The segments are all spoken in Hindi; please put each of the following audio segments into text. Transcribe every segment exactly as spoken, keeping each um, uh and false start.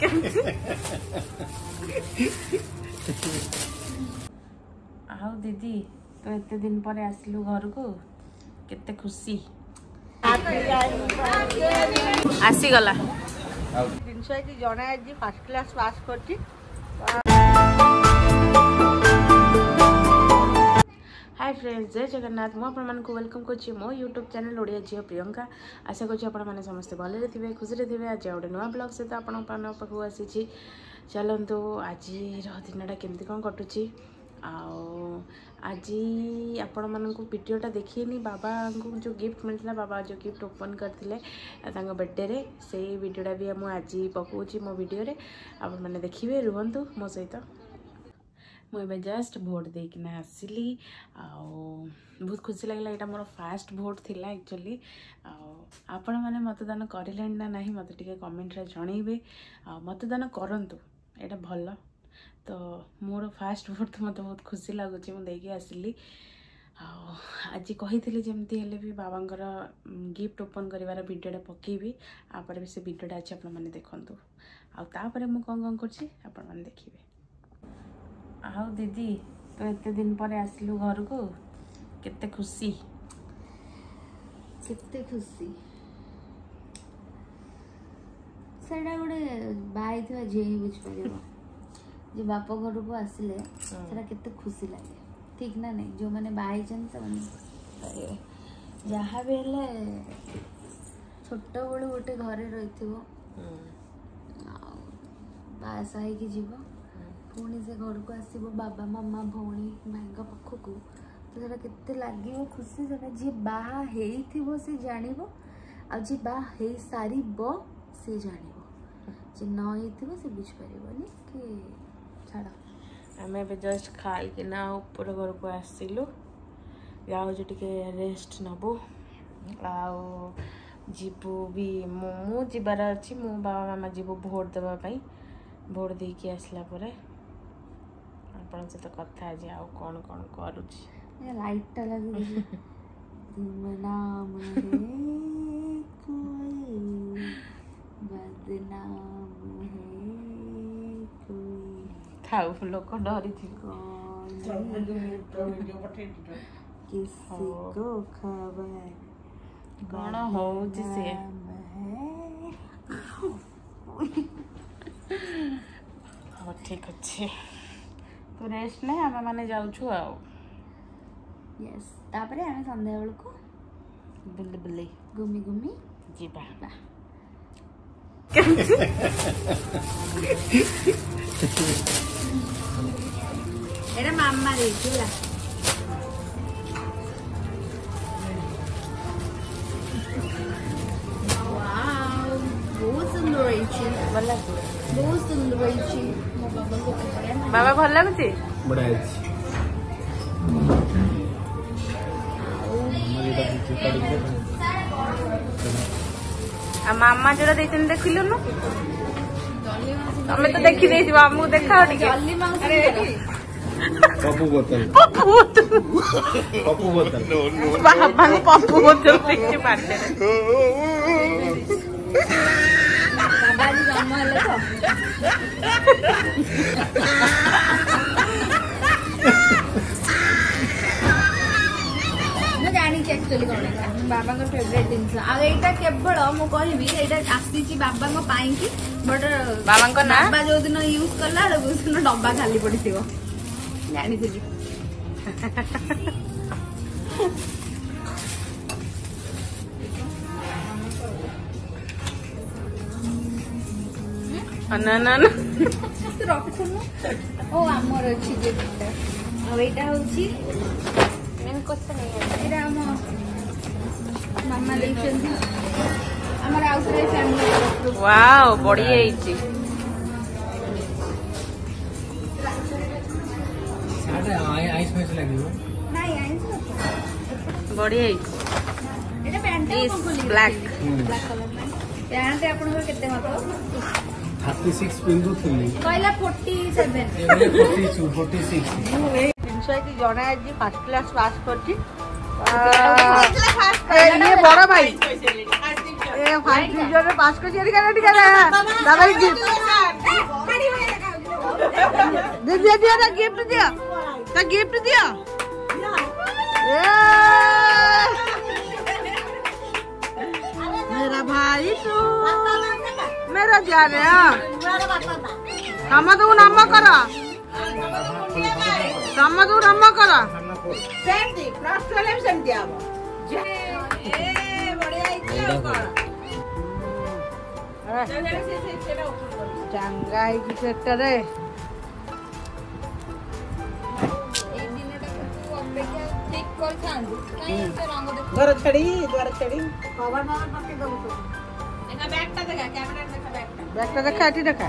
आओ दीदी तो एते दिन पर आसलु घर को केते खुशी आसी गला जिनस कि जड़े आज फर्स्ट क्लास पास कर। हाय फ्रेंड्स जय जगन्नाथ मु आपण को वेलकम कर मो यूट्यूब चैनल ओडिया झील प्रियंका आशा करूँ आपण मैंने समस्ते भले थे खुशी थे आज गोटे नुआ ब्लॉग सहित आपण पाखक आसी चलतु आज दिनटा केमती कौन कटुची आज आपण मानक वीडियोटा देखिए बाबा को जो गिफ्ट मिलता बाबा जो गिफ्ट ओपन करते बर्थडे रे से वीडियोटा भी मुझे आज पकाऊँगी मो वीडियो रे आपण मैंने देखिए रुहतु मो सहित मुझे जस्ट भोट देकिना आसली बहुत खुशी लगे यहाँ मोर फास्ट भोट थिला एक्चुअली आपण मैंने मतदान करें ना ना मत टे कमेंट रे जनइबे मतदान करंतु एटा भल तो मोर फास्ट भोट तो मत बहुत खुशी लगुच मुझे आसली आज कही जमती हेले भी बाबांकर गिफ्ट ओपन कर वीडियोटा पकेबी आपर भी से वीडियोटा अच्छे आपण मैंने देखु आपर मुझे कौन कौन कर देखिए। आओ दीदी तो एते दिन पर आसलु घर को केते खुशी केते खुशी सेडा गोटे बाई थवा जे ही बुझ परिबो जे बाप घर को आसिले सेडा केते खुशी लागे ठीक ना नहीं जो माने बाई जन से माने जहाँ भी हेले छोट बड़ गोटे घरे रहिथिबो बासा है कि जीवो पुणी से घर को आसब बाबा मामा भौणी भाई पाखक तो सेटा केते लगे खुशी से जी बाहा हेइथिबो से जानिबो आ जी बाहा हे सारिबो से जानिबो जे न हेइथिबो से बुझ परिबोनी कि छाड़ा आमे बे जस्ट खाई कि ना ऊपर घर को आसिलु जाऊ जे टिके रेस्ट नबो आउ जीवु भी मु जीवार अछि मु बाबा मामा जीवु भोट देबा पई भोट दे के आसला परे आपण से तो कथा आज आउ कौन कौन करूची लाइटटा लगे तुम नाम है कोई बदनाम है कोई थाउ लोक डरी थी किसी को खबर कौन हो से हाँ ठीक अच्छे तो रेस्ट नहीं आम मैंने जाऊँ आओ यस तापर आम संध्या बेल को बुले बुले घूमी घूमी जीवा एटा मामा देला वाओ बहुत सुंदर रही भला बहुत सुंदर रही बाबा भल लगुच बढ़िया मामा जोड़ा देते देखिलु न तमें तो देखी दे आमको देखा पप्पू बोतल पप्पू बोतल पप्पू बोतल बाबा को पप्पू बोतल देखी मारते बाबा जी जन्म हेले तो मैं जानी एक्चुअली कौन बाबा का फेवरेट जिनस आईटा केवल मु कहबी एटा आसी बाबा को पाई की बट बाबा को ना बाबा जो दिन यूज कला दिन डब्बा खाली पड़ी जानी थी ना ना ना रखुन ओ आमर अच्छी गिफ्ट आईटा हूँ मामा आमर आउटरे फैमिली वाओ बढ़िया ହେଇଛି साडे आइस में लगियो नहीं आइस बढ़िया ହେଇଛି एटा पैंट ब्लैक ब्लैक कलर में पैंट आपन को केते मतो छत्तीस पिंदु थिली कहला सैंतालीस एबे बयालीस छियालीस जिनस कि जड़े आज फर्स्ट क्लास पास कर। ये बड़ा भाई फाइव डिवीजन पास कर दादा गिफ्ट दिया दिया ना गिफ्ट दिया ना गिफ्ट दिया मेरा भाई तू मेरा जान है हम तो नम करा हम तो नम करा सेमती प्लस टू ले सेमती आबो ए बढ़िया इच्छा कर चंगा की सेक्टर द्वार छड़ी द्वार छड़ी कवर कवर पके दो देखा बैगटा देखा कैमरा देखा बैगटा बैगटा देखा एटी देखा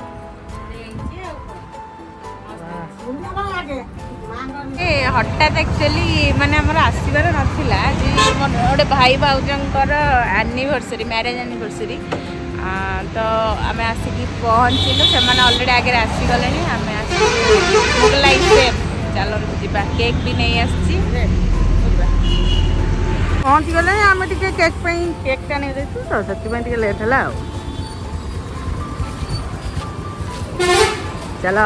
ए हठात एक्चुअली माने हमर आसीबार नथिला जे गोटे भाई भाउजंकर एनिवर्सरी मैरिज एनिवर्सरी तो आम आसिक पहुँचलु से अलरेडी आगे आसीगले आम आसिक चलो जा केक भी नहीं आसी पहुँच गले आम टे केक केक टा नहीं तो से लेट है चलो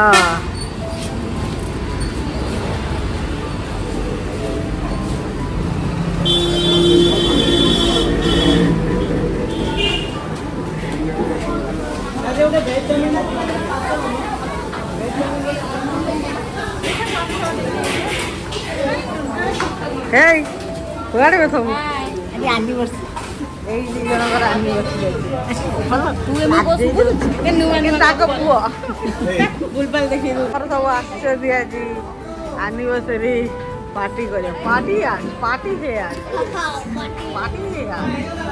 Hey, kuare me thom. Ani anniversary. Ei di jana kar anniversary. Bolo tu emi bosu bolu. Ke nuwa nuwa tago puo. Bulbal dekhi do. Par sabu ache diya ji anniversary party kore. Party yaar, party hai yaar. Party hai yaar.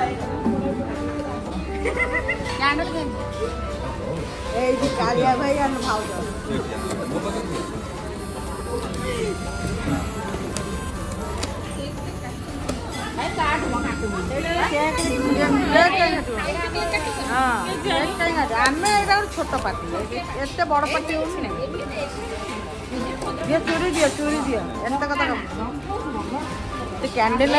Candle game. Ei di Kaliya bhai an bhauja. छोट पार्टी एत बड़ पार्टी हो चूरी दियो चूरी दियो एंत कथा कैंडल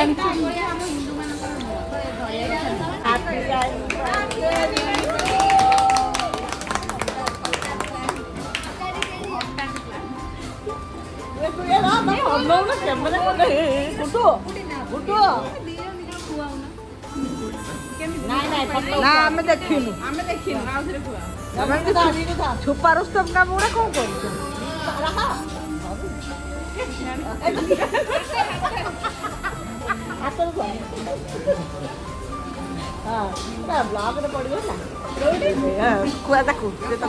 छुपा रुस्तम का मुड़ा कौन कौन ब्लॉग पड़ो ना कुआ ताकू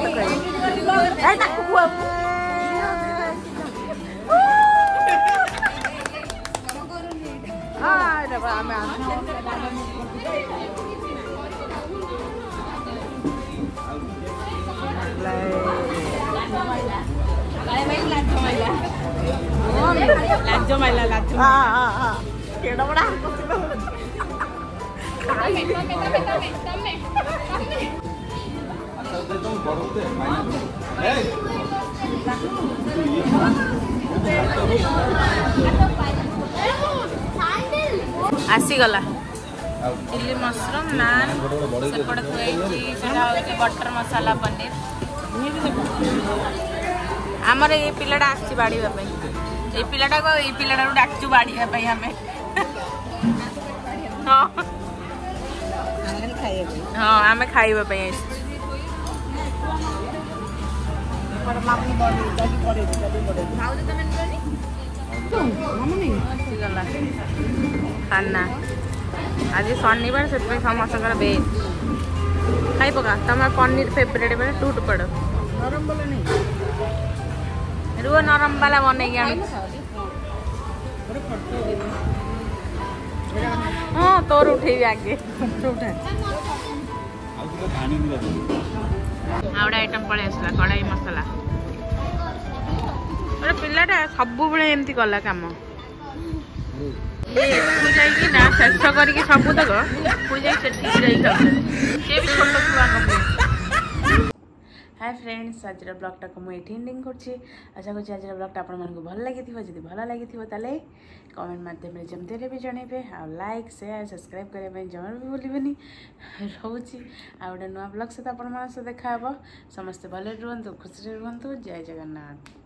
लाजो माइला लाजो हाँ हाँ हाँ केड़ा बड़ा आसीगला चिल्ली मशरूम नान सेपटे थुआई बटर मसाला पनीर आमर ये पिलाटा आसी बाड़ीवा ये पिलाटा को ये पिलाटा डाकचु बाड़ीवा आम हाँ आम खाइबा खाना आज शनिवार से समस्त वेज खाई पका तुम पनीर फेवरेट बेले टूट पड़ रुह नरम वाला बन हाँ तोर उठे आगे आउटा आइटम पड़े आसला कड़ाई मसला गोटे पिलाटा सब एमती कला कम ना शेष करके सब तक छोट छुआ हाय फ्रेंड्स आज ब्लॉगटा को मुझे एंडिंग कर आशा कर आज ब्लॉगटा आपको भल लगी जब भल लगी कमेंट माध्यम जमती भी जनइबे आ लाइक शेयर सब्सक्राइब करने जमा भी भूलें रोचे आ गोटे नुआ ब्लॉग सहित आपण देखा समस्ते भले रुहतु खुशी रुहतु जय जगन्नाथ।